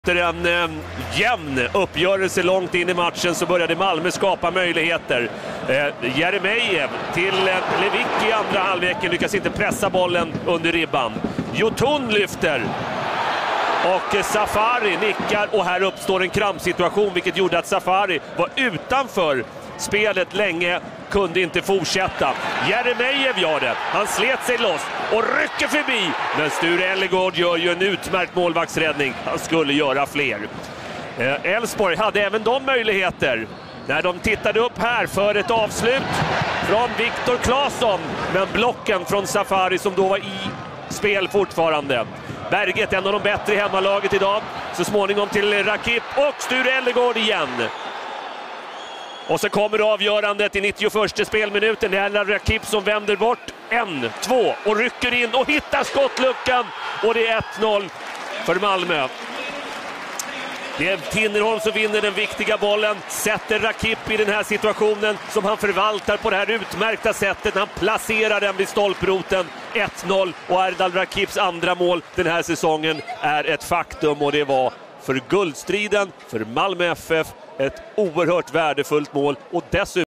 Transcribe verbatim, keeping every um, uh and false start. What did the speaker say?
Efter en eh, jämn uppgörelse långt in i matchen så började Malmö skapa möjligheter. Eh, Jeremejeff till eh, Lewicki i andra halvleken lyckas inte pressa bollen under ribban. Jotun lyfter och eh, Safari nickar och här uppstår en krampsituation vilket gjorde att Safari var utanför spelet länge, kunde inte fortsätta. Jeremejeff gör det. Han slet sig loss och rycker förbi. Men Sture Ellegård gör ju en utmärkt målvaktsräddning. Han skulle göra fler. Elfsborg hade även de möjligheter när de tittade upp här för ett avslut från Viktor Claesson. Men blocken från Safari som då var i spel fortfarande. Berget, en av de bättre i hemmalaget idag. Så småningom till Rakip och Sture Ellegård igen. Och så kommer avgörandet i nittioförsta spelminuten. Det är Rakip som vänder bort. En, två och rycker in och hittar skottluckan. Och det är ett noll för Malmö. Det är Tinnerholm som vinner den viktiga bollen. Sätter Rakip i den här situationen som han förvaltar på det här utmärkta sättet. Han placerar den vid stolproten. ett noll och Erdal Rakips andra mål den här säsongen är ett faktum. Och det var för guldstriden, för Malmö F F, ett oerhört värdefullt mål och dessutom